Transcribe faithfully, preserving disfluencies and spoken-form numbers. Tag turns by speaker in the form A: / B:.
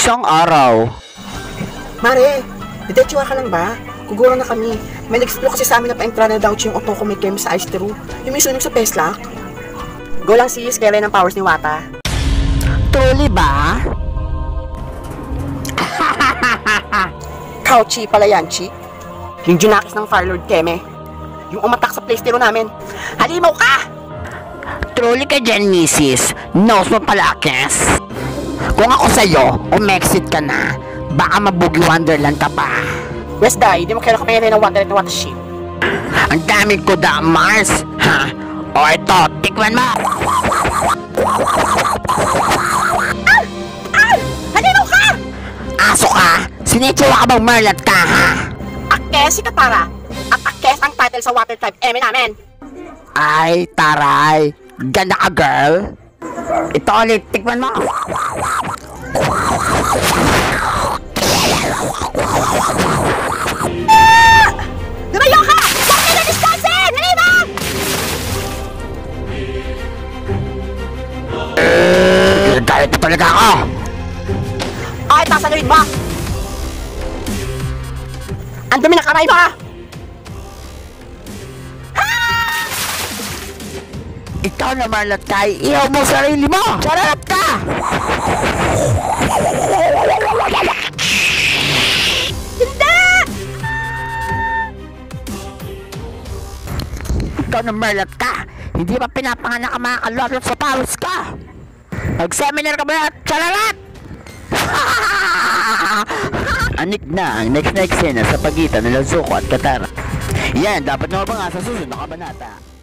A: Isang araw.
B: Mare, didetsura ka lang ba? Kugulang na kami. May nag-explore kasi sa amin na pa-entra na daw yung otoko may chem sa ice ro. Yung may sunog sa Peslak. Go lang sis, kaya ng powers ni Wata.
A: Truly ba?
B: Kauchi pala yan, Chi. Yung Junakis ng Firelord Keme. Yung umatak sa playstero namin. Halimaw ka!
A: Truly ka dyan, misis. Nose mo pala, Kes. Kung ako sa'yo, umexit ka na. Baka mabugi Wonderland ka pa.
B: West Dai, di mo kailan ka pangyari ng Wonderland na Watership.
A: Ang dami ko da, Mars. Ha? O ito, tikman mo.
B: Ah! Ah! Halimaw ka!
A: Aso ka? Sinitsura ka bang Merlat ka, ha?
B: Akes si Katara. At Akes ang title sa Water Tribe Eme namin.
A: Ay, taray. Ganda ka, girl. Ito ulit, tikman mo.
B: Ah! Lumayo ka! Bakit na Wisconsin? Halimaw!
A: Eh, galit na talaga ako.
B: Ay, tasaluin mo! Ang dumi na kamay mo!
A: Ikaw na Merlat ka, ihaw mo sarili mo. Charot ka!
B: Hindi!
A: Ikaw na Merlat ka. Hindi pa pinapanganak ang mga kalorot sa powers ka. Mag-seminar ka ba? Chararat! Anik na ang next na eksena sa pagitan ng Zuko at Katara. Yan, dapat nyo ba nga sa susunod na kabanata.